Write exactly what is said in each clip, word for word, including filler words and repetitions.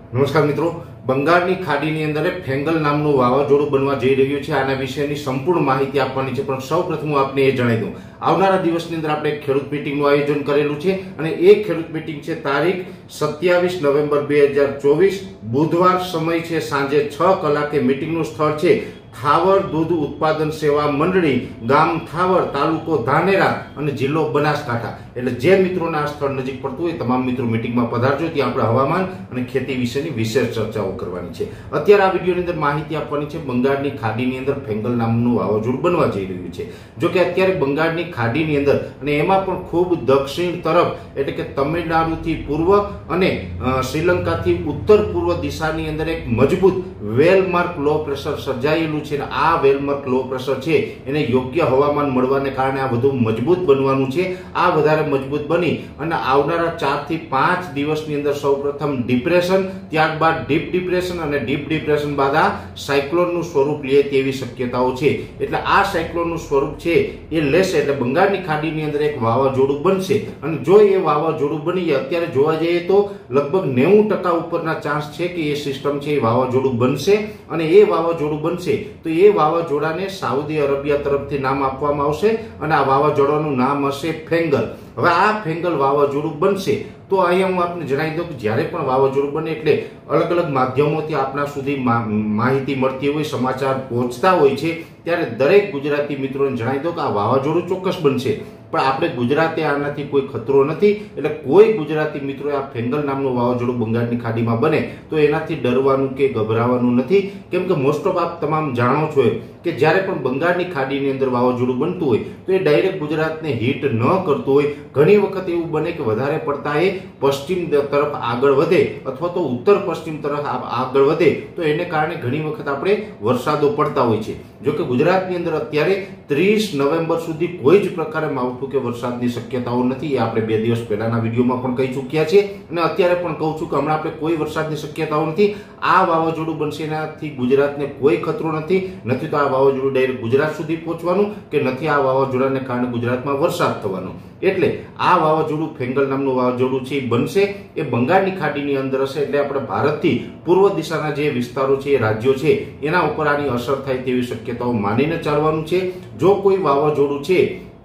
નમસ્કાર મિત્રો, બંગાળની ખાડીની અંદર ફેંગલ નામનું વાવાઝોડું બનવા જઈ રહ્યું છે. આના વિશેની સંપૂર્ણ માહિતી આપવાની છે, પણ સૌપ્રથમ હું આપને એ જણાવી દઉં, આવનારા દિવસની અંદર આપણે ખેડૂત મીટિંગનું આયોજન કરેલું છે અને એ ખેડૂત મીટિંગ છે તારીખ સત્યાવીસ નવેમ્બર બે હજાર ચોવીસ બુધવાર, સમય છે સાંજે છ કલાકે. મીટિંગનું સ્થળ છે થાવર દૂધ ઉત્પાદન સેવા મંડળી, ગામ થાવર, તાલુકો ધાનેરા અને જિલ્લો બનાસકાંઠા. એટલે જે મિત્રોને આ સ્થળ નજીક પડતું હોય તમામ મિત્રો મીટિંગમાં પધારજો. ત્યાં આપણે હવામાન અને ખેતી વિશેની વિશેષ ચર્ચાઓ કરવાની છે. અત્યારે આ વિડીયોની અંદર માહિતી આપવાની છે બંગાળની ખાડીની અંદર ફેંગલ નામનું વાવાઝોડું બનવા જઈ રહ્યું છે. જો કે અત્યારે બંગાળની ખાડીની અંદર અને એમાં પણ ખૂબ દક્ષિણ તરફ એટલે કે તમિલનાડુથી પૂર્વ અને શ્રીલંકાથી ઉત્તર પૂર્વ દિશાની અંદર એક મજબૂત વેલમાર્ક લો પ્રેશર સર્જાયેલું છે. આ વેલમાર્ક લો પ્રેશર છે એને યોગ્ય હવામાન મળવાને કારણે આ વધુ મજબૂત બનવાનું છે. આ વધારે મજબૂત બની અને આવનારા ચાર થી પાંચ દિવસની અંદર સૌપ્રથમ ડિપ્રેશન, ત્યારબાદ ડીપ ડિપ્રેશન અને ડીપ ડિપ્રેશન બાદ આ સાયક્લોનનું સ્વરૂપ લે તેવી શક્યતાઓ છે. એટલે આ સાયક્લોનનું સ્વરૂપ છે એ લેશે એટલે બંગાળની ખાડીની અંદર એક વાવાઝોડું બનશે. અને જો એ વાવાઝોડું બની અત્યારે જોવા જઈએ તો લગભગ નેવું ટકા ઉપરના ચાન્સ છે કે એ સિસ્ટમ છે એ વાવાઝોડું બનશે. અને એ વાવાઝોડું બનશે તો એ વાવાઝોડાને સાઉદી અરેબિયા તરફથી નામ આપવામાં આવશે અને આ વાવાઝોડાનું નામ હશે ફેંગલ. હવે આ ફેંગલ વાવાઝોડું બનશે તો અહીંયા હું આપને જણાવી દઉં કે જ્યારે પણ વાવાઝોડું બને એટલે અલગ અલગ માધ્યમોથી આપણા સુધી માહિતી મળતી હોય, સમાચાર પહોંચતા હોય છે, ત્યારે દરેક ગુજરાતી મિત્રોને જણાવી દઉં કે આ વાવાઝોડું ચોક્કસ બનશે, પણ આપણે ગુજરાતે આનાથી કોઈ ખતરો નથી. એટલે કોઈ ગુજરાતી મિત્રોએ આ ફેંગલ નામનું વાવાઝોડું બંગાળની ખાડીમાં બને તો એનાથી ડરવાનું કે ગભરાવાનું નથી. કેમ કે મોસ્ટ ઓફ આપ તમામ જાણો છો કે જ્યારે પણ બંગાળની ખાડીની અંદર વાવાઝોડું બનતું હોય તો એ ડાયરેક્ટ ગુજરાતને હિટ ન કરતું હોય. ઘણી વખત એવું બને કે વધારે પડતા એ પશ્ચિમ તરફ આગળ વધે અથવા તો ઉત્તર પશ્ચિમ તરફ આગળ વધે તો એને કારણે ઘણી વખત આપણે વરસાદો પડતા હોય છે. જો કે ગુજરાતની અંદર અત્યારે ત્રીસ નવેમ્બર સુધી કોઈ જ પ્રકારે માવઠું કે વરસાદની શક્યતાઓ નથી. એ આપણે બે દિવસ પહેલાના વિડીયોમાં પણ કહી ચૂક્યા છે અને અત્યારે પણ કહું છું કે હમણાં આપણે કોઈ વરસાદની શક્યતાઓ નથી. આ વાવાઝોડું બનશે એનાથી ગુજરાતને કોઈ ખતરો નથી. નથી તો આ વાવાઝોડું ડાયરેક્ટ ગુજરાત સુધી પહોંચવાનું કે નથી આ વાવાઝોડાને કારણે ગુજરાતમાં વરસાદ થવાનો. એટલે આ વાવાઝોડું ફેંગલ નામનું વાવાઝોડું છે એ બનશે, એ બંગાળની ખાડીની અંદર હશે. એટલે આપણે ભારતથી પૂર્વ દિશાના જે વિસ્તારો છે, રાજ્યો છે, એના ઉપર આની અસર થાય તેવી શક્યતાઓ માનીને ચાલવાનું છે. જો કોઈ વાવાઝોડું છે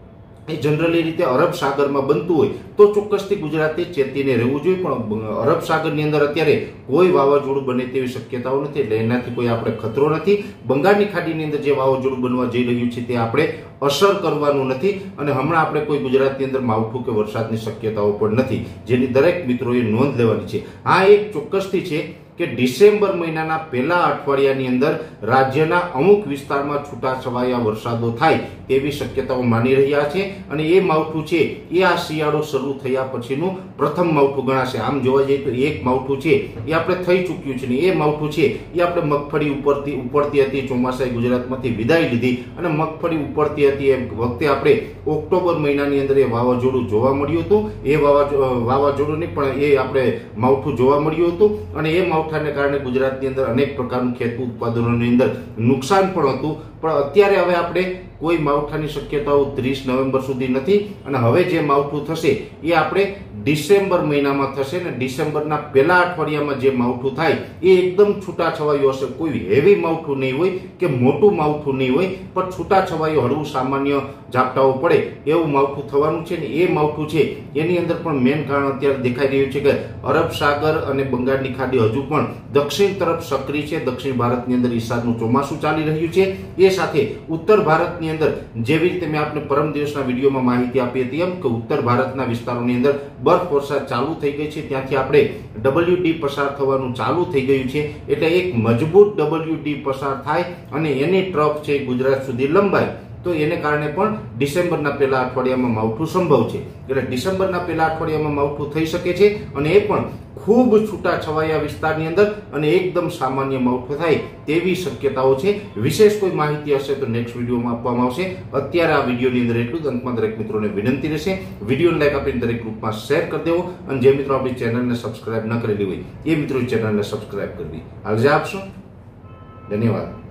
એ જનરલી રીતે અરબ સાગરમાં બનતું હોય તો ચોક્કસથી ગુજરાતે ચેતીને રહેવું જોઈએ, પણ અરબ સાગરની અંદર અત્યારે કોઈ વાવાઝોડું બને તેવી શક્યતાઓ નથી. એટલે એનાથી કોઈ આપણે ખતરો નથી. બંગાળની ખાડીની અંદર જે વાવાઝોડું બનવા જઈ રહ્યું છે તે આપણે અસર કરવાનું નથી. અને હમણાં આપણે કોઈ ગુજરાતની અંદર માવઠું કે વરસાદની શક્યતાઓ પણ નથી, જેની દરેક મિત્રોએ નોંધ લેવાની છે. હા, એક ચોક્કસથી છે કે ડિસેમ્બર મહિનાના પહેલા અઠવાડિયાની અંદર રાજ્યના અમુક વિસ્તારમાં છૂટાછવાયા વરસાદો થાય તેવી શક્યતાઓ માની રહ્યા છે. અને એ માવઠું છે એ આ શિયાળો શરૂ થયા પછીનું પ્રથમ માવઠું ગણાશે. આમ જોવા જઈએ તો એક માવઠું છે એ આપણે થઈ ચૂક્યું છે ને એ માવઠું છે એ આપણે મગફળી ઉપરથી ઉપડતી હતી, ચોમાસાએ ગુજરાતમાંથી વિદાય લીધી અને મગફળી ઉપડતી હતી એ વખતે આપણે ઓક્ટોબર મહિનાની અંદર એ વાવાઝોડું જોવા મળ્યું હતું. એ વાવાઝોડું નહીં પણ એ આપણે માવઠું જોવા મળ્યું હતું અને એ માવઠાને કારણે ગુજરાતની અંદર અનેક પ્રકારનું ખેત ઉત્પાદનોની અંદર નુકસાન પણ હતું. પણ અત્યારે હવે આપણે કોઈ માવઠાની શક્યતાઓ ત્રીસ નવેમ્બર સુધી નથી. અને હવે જે માવઠું થશે એ આપણે ડિસેમ્બર મહિનામાં થશે ને ડિસેમ્બરના પહેલા અઠવાડિયામાં જે માવઠું થાય એ એકદમ છૂટાછવાયું હશે. કોઈ હેવી માવઠું નહીં હોય કે મોટું માવઠું નહીં હોય, પણ છૂટાછવાયું હળવું સામાન્ય ઝાપટાઓ પડે એવું માવઠું થવાનું છે. ને એ માવઠું છે એની અંદર પણ મેન કારણ અત્યારે દેખાઈ રહ્યું છે કે અરબ સાગર અને બંગાળની ખાડી હજુ પણ દક્ષિણ તરફ સક્રિય છે. દક્ષિણ ભારતની અંદર ઈશાનનું ચોમાસું ચાલી રહ્યું છે. એ સાથે ઉત્તર ભારતની અંદર જેવી રીતે મેં આપને પરમ દિવસના વિડીયોમાં માહિતી આપી હતી એમ કે ઉત્તર ભારતના વિસ્તારોની અંદર બરફ વર્ષા ચાલુ થઈ ગઈ છે. ત્યાંથી આપણે ડબલ્યુ ડી પસાર થવાનું ચાલુ થઈ ગયું છે. એટલે એક મજબૂત ડબલ્યુ ડી પસાર થાય અને એની ટ્રફ છે ગુજરાત સુધી લંબાય તો એને કારણે પણ ડિસેમ્બરના પહેલા અઠવાડિયામાં માવઠું સંભવ છે. એટલે ડિસેમ્બરના પહેલા અઠવાડિયામાં માવઠું થઈ શકે છે અને એ પણ ખૂબ છૂટા છવાયા વિસ્તારની અંદર અને એકદમ સામાન્ય માવઠું થાય તેવી શક્યતાઓ છે. વિશેષ કોઈ માહિતી હશે તો નેક્સ્ટ વિડીયોમાં આપવામાં આવશે. અત્યારે આ વિડીયોની અંદર એટલું જ. અંતમાં દરેક મિત્રોને વિનંતી રહેશે વિડીયોને લાઈક આપીને દરેક ગ્રુપમાં શેર કરી દેવો અને જે મિત્રો આપણી ચેનલને સબસ્ક્રાઇબ ન કરેલી હોય એ મિત્રો ચેનલને સબસ્ક્રાઇબ કરવી. હાલ આપશો. ધન્યવાદ.